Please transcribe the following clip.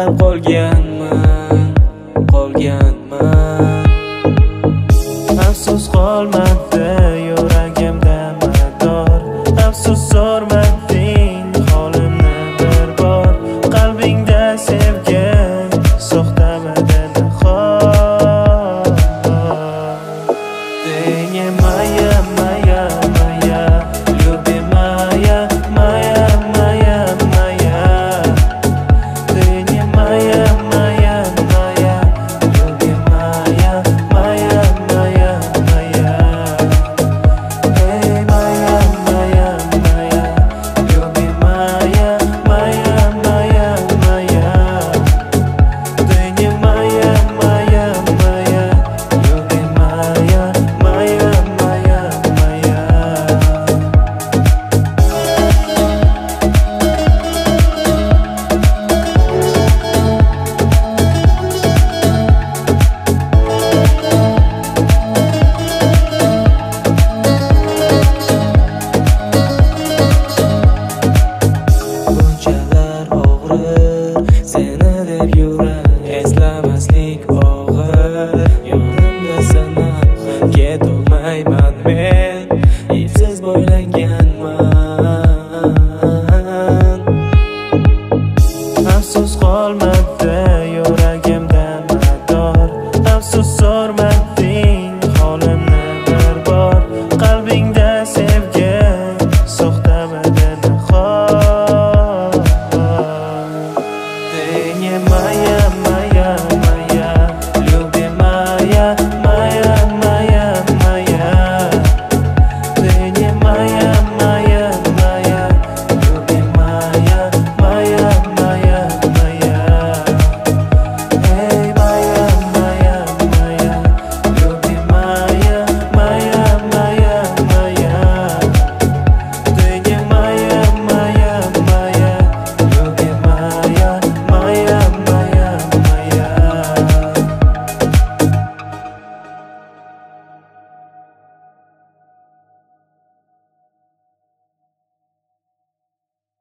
faqat qolganman. Afsus qolmadi yuragimda mador, afsus so'rmading holimni bir bor. Qalbingda sevgi so'xtamadi nahot. Denye maya maya maya, любимая моя моя моя. Denye maya maya maya, любимая моя моя моя. Эй, моя моя моя, любимая моя моя моя. Denye maya maya maya, любимая моя моя моя. Bunchalar og'rir seni deb yurak, eslamaslik og'ir. Yonimda sana ketolmayman men, ipsiz boylanganman. Afsus qolmadi